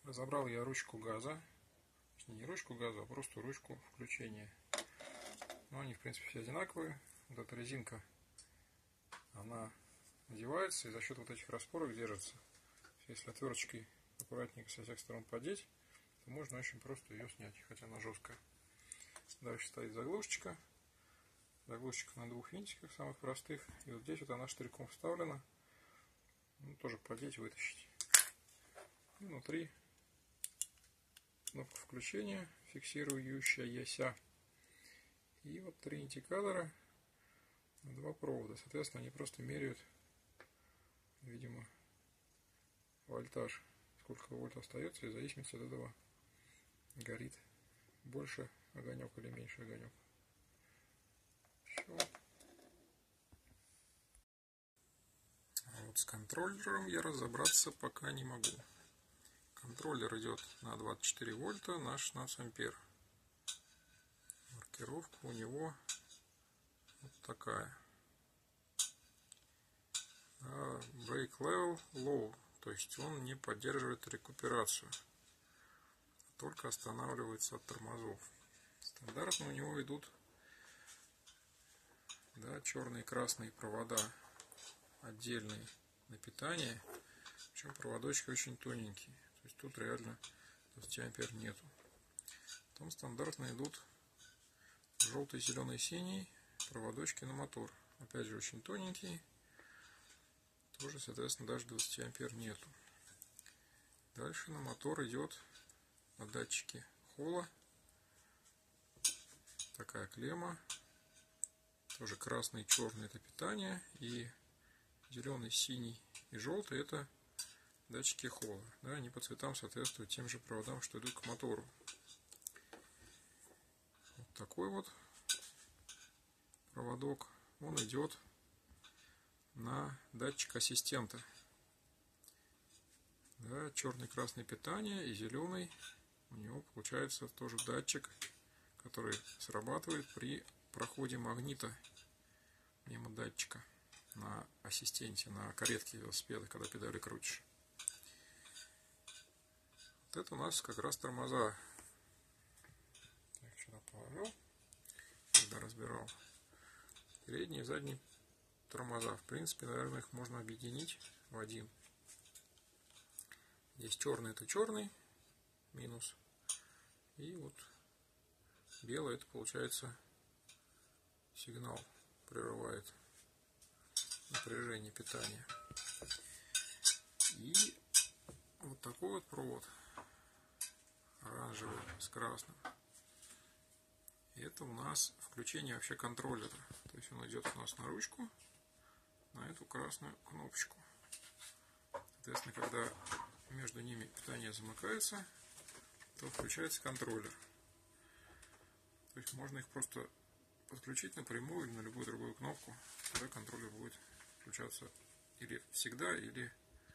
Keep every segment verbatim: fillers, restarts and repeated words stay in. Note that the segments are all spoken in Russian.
Разобрал я ручку газа. Не ручку газа, а просто ручку включения. Но они, в принципе, все одинаковые. Вот эта резинка, она надевается и за счет вот этих распорок держится. Если отверточкой аккуратненько со всех сторон подеть, то можно очень просто ее снять, хотя она жесткая. Дальше стоит заглушечка. Заглушечка на двух винтиках, самых простых. И вот здесь вот она штырьком вставлена. Ну, тоже подеть, вытащить. И внутри кнопка включения, фиксирующаяся. И вот три индикатора на два провода. Соответственно, они просто меряют, видимо, вольтаж. Сколько вольт остается, и в зависимости от этого горит больше огонек или меньше огонек. Все. А вот с контроллером я разобраться пока не могу. Контроллер идет на двадцать четыре вольта на шестнадцать ампер. Маркировка у него вот такая. А Brake Level Low, то есть он не поддерживает рекуперацию, только останавливается от тормозов. Стандартно у него идут, да, черные и красные провода отдельные на питание, причем проводочки очень тоненькие, то есть тут реально двадцати ампер нету. Потом стандартно идут желтый, зеленый, синий проводочки на мотор, опять же очень тоненькие, тоже, соответственно, даже двадцати ампер нету. Дальше на мотор идет на датчике холла такая клемма, тоже красный и черный это питание, и зеленый, синий и желтый это датчики холла. Да, они по цветам соответствуют тем же проводам, что идут к мотору. Вот такой вот проводок, он идет на датчик ассистента. Да, черный, красный питание и зеленый у него получается тоже датчик, который срабатывает при проходе магнита мимо датчика на ассистенте, на каретке велосипеда, когда педали крутишь. Вот это у нас как раз тормоза. Так, сюда положил, когда разбирал. Передние и задние тормоза. В принципе, наверное, их можно объединить в один. Здесь черный это черный, минус. И вот белый это получается сигнал, прерывает напряжение питания. И вот такой вот провод оранжевый с красным. И это у нас включение вообще контроллера. То есть он идет у нас на ручку, на эту красную кнопочку. Соответственно, когда между ними питание замыкается, то включается контроллер. То есть можно их просто подключить напрямую или на любую другую кнопку, тогда контроллер будет включаться или всегда, или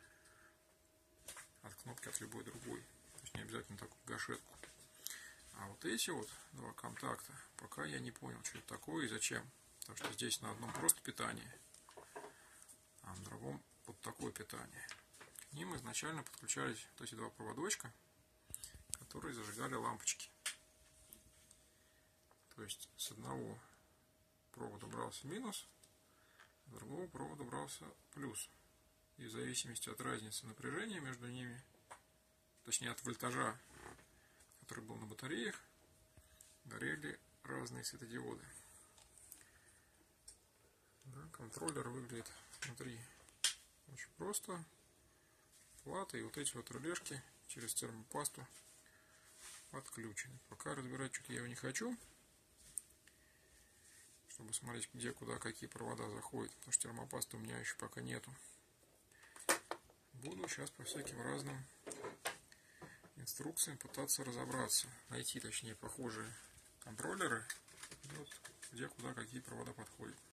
от кнопки от любой другой. То есть не обязательно такую гашетку. А вот эти вот два контакта, пока я не понял, что это такое и зачем. Потому что здесь на одном просто питание, а на другом вот такое питание. К ним изначально подключались вот эти два проводочка, которые зажигали лампочки. То есть с одного провода брался минус, с другого провода брался плюс. И в зависимости от разницы напряжения между ними, точнее от вольтажа, который был на батареях, горели разные светодиоды. Да, контроллер выглядит внутри очень просто. Плата и вот эти вот релешки через термопасту подключены. Пока разбирать что-то я его не хочу, чтобы смотреть, где, куда, какие провода заходят, потому что термопасты у меня еще пока нету. Буду сейчас по всяким разным инструкциям пытаться разобраться, найти, точнее, похожие контроллеры, вот, где, куда, какие провода подходят.